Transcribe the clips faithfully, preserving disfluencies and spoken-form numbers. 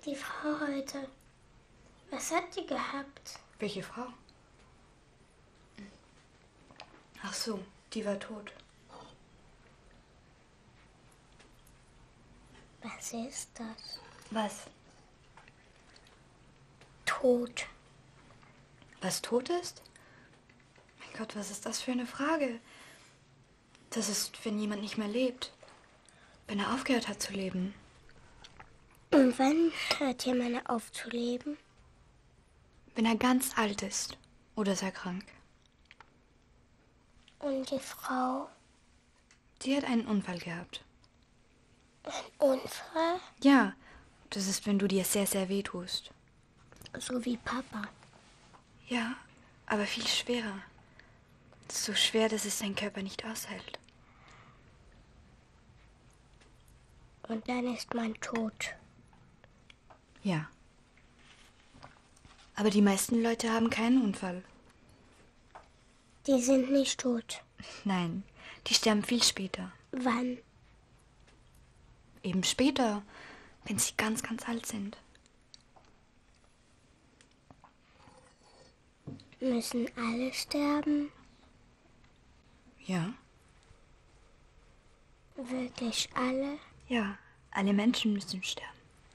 Die Frau heute. Was hat die gehabt? Welche Frau? Ach so, die war tot. Was ist das? Was? Tot. Was tot ist? Mein Gott, was ist das für eine Frage? Das ist, wenn jemand nicht mehr lebt. Wenn er aufgehört hat zu leben. Und wann hört jemand auf zu leben? Wenn er ganz alt ist oder sehr krank. Und die Frau? Die hat einen Unfall gehabt. Ein Unfall? Ja, das ist, wenn du dir sehr, sehr weh tust. So wie Papa. Ja, aber viel schwerer. So schwer, dass es dein Körper nicht aushält. Und dann ist man tot. Ja. Aber die meisten Leute haben keinen Unfall. Die sind nicht tot. Nein, die sterben viel später. Wann? Eben später, wenn sie ganz, ganz alt sind. Müssen alle sterben? Ja. Wirklich alle? Ja, alle Menschen müssen sterben.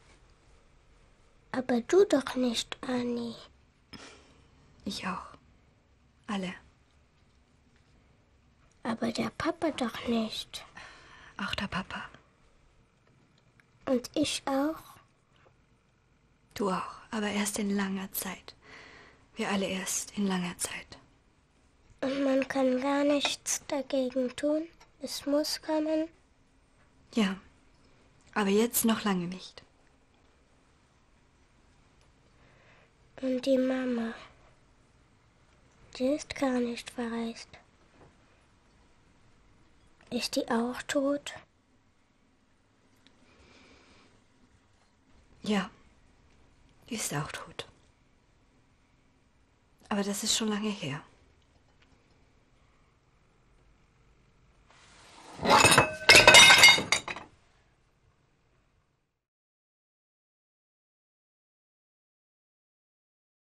Aber du doch nicht, Annie. Ich auch. Alle. Aber der Papa doch nicht. Auch der Papa. Und ich auch? Du auch, aber erst in langer Zeit. Wir alle erst in langer Zeit. Und man kann gar nichts dagegen tun? Es muss kommen? Ja, aber jetzt noch lange nicht. Und die Mama, die ist gar nicht verreist. Ist die auch tot? Ja, die ist auch tot. Aber das ist schon lange her.